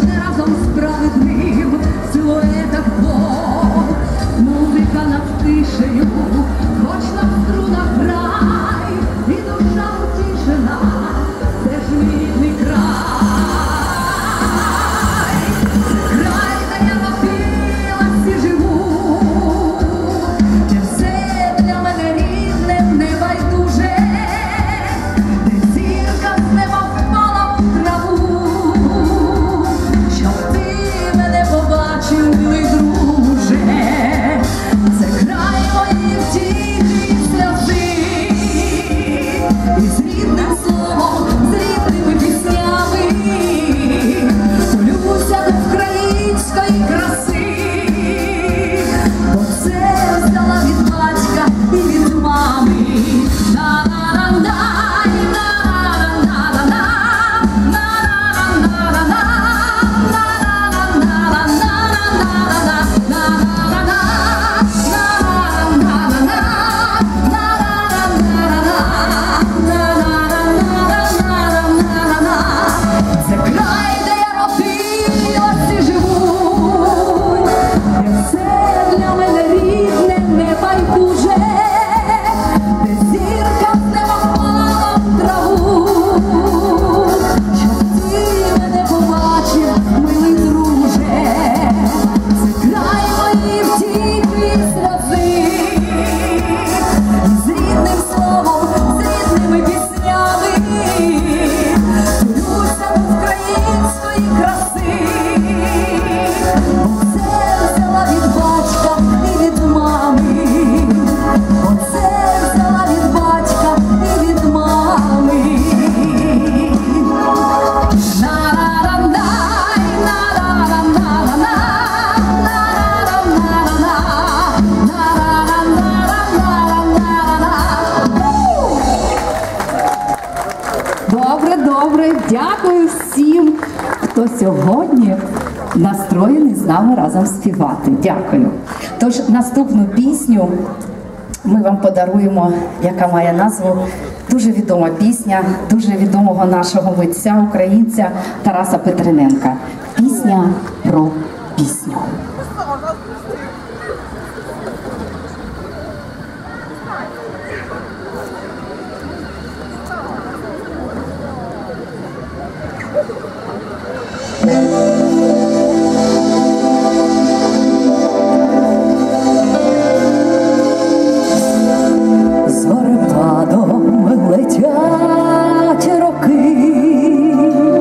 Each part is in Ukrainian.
завжди разом справедлив в силуетах двох. Музика над тишею, хоч на струнах грай, і душа утішена, це ж мій рідний край. Це край, де я родилась і живу, де все для мене рідне, небайдуже, де зірка з неба впала в траву, щоб ти мене побачив, милий друже. Це край моїх втіхи і сльози, і з рідним словом, з рідними піснями тулюся до української краси, бо це взяла від батька і від мами. Це край, де я родилась і живу, де все для мене рідне, небайдуже, де зірка з неба впала в траву, щоб ти мене побачив, милий друже. Це край мої втіхи і сльози, з рідним словом, з рідними піснями тулюся до української краси, бо це взяла від батька і від мами, бо це взяла від батька і від мами. Добре, добре. Дякую всім, хто сьогодні настроєний з нами разом співати. Дякую. Тож наступну пісню ми вам подаруємо, яка має назву, дуже відома пісня, дуже відомого нашого митця, українця Тараса Петриненка. Пісня про пісню. Зорепадом летять роки,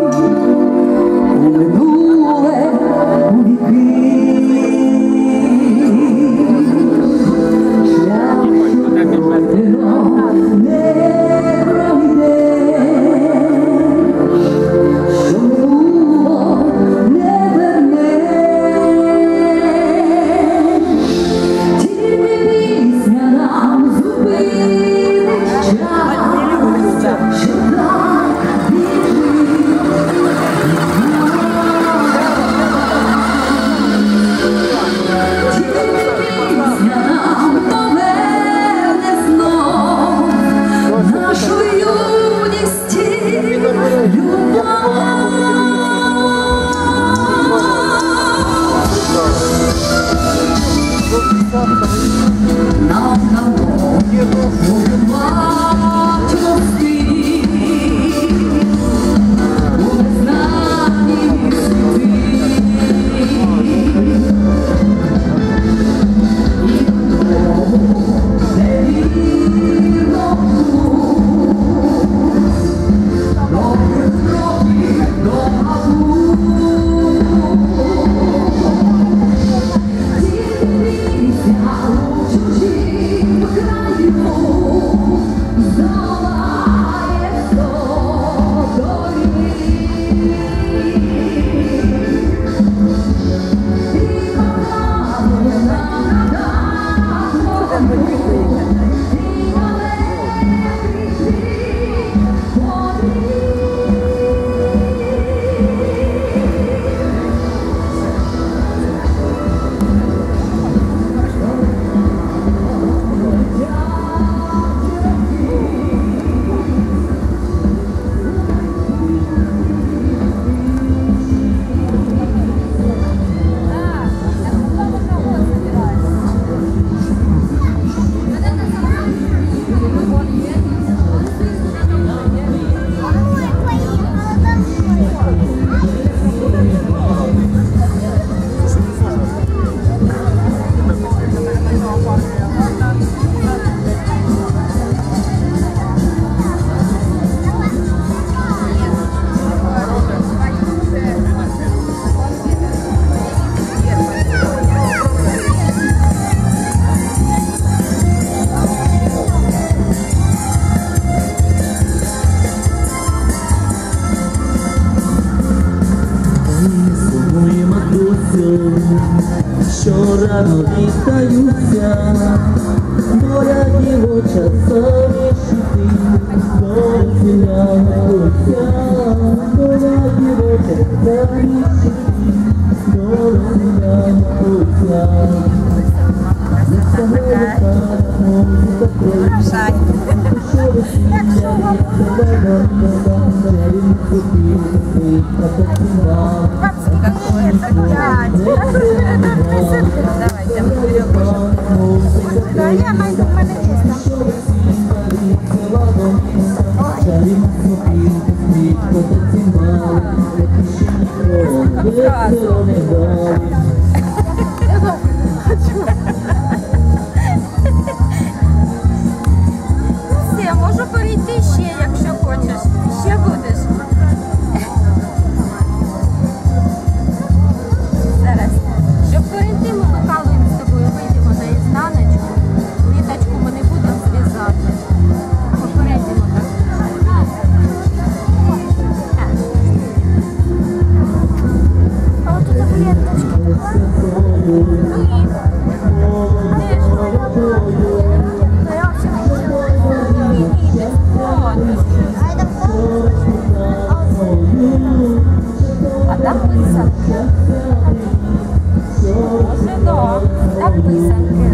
у минуле, у віки. дідусю, що рано вітаються, доля дівоча завішити, до весілля готуйся, доля дівоча завішити, до весілля готуйся. Рушай. Папский какой-то, дядь. Давайте, мы берем. Да, я найду, в мене є там. Все, можу перейти ще, якщо хочеш. Ще будеш. Зараз. Щоб перейти, ми Михайловим з тобою вийдемо на ізнаночку. Ниточку ми не будемо зв'язати. Попередимо так. А от тут ленточки. Ні. Де ж моя? Ну я взагалі не а там писанки. Може, да. Там писанки.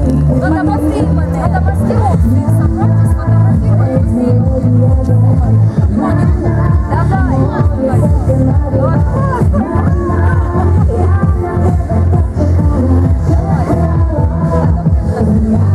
Надо мастеров всех собрать и сфотографировать вместе. Давай. Вот.